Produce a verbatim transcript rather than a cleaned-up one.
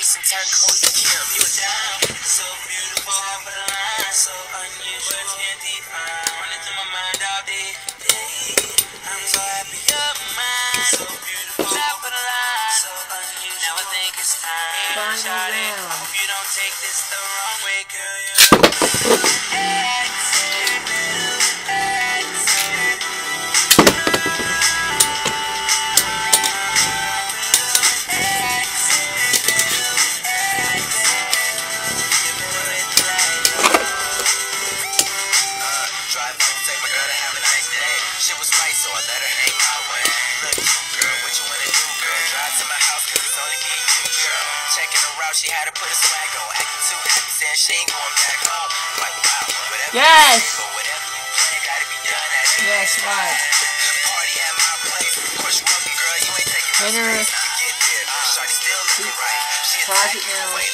ice and turn cold to kill. You were down, so beautiful, top of the line, so unusual. Words can't define. Running through my mind all day. I'm so happy you're mine. So beautiful, top of the line, so unusual. Now I think it's time. Shawty, I hope you don't take this the wrong way, girl. You're shit was right, so I let her hang my way. Look, girl, what you wanna do, girl? Drive to my house, cause it's only me and you, girl. Checking her out, she had to put a swag on. Acting too happy, saying she ain't going back home. Like, wow, whatever. Yes! But whatever you plan, gotta be done at it. Yes, right. Party at my place. Of course, you welcome, girl. You ain't taking no space. Get there. Shawty still looking right. She a Charge it now.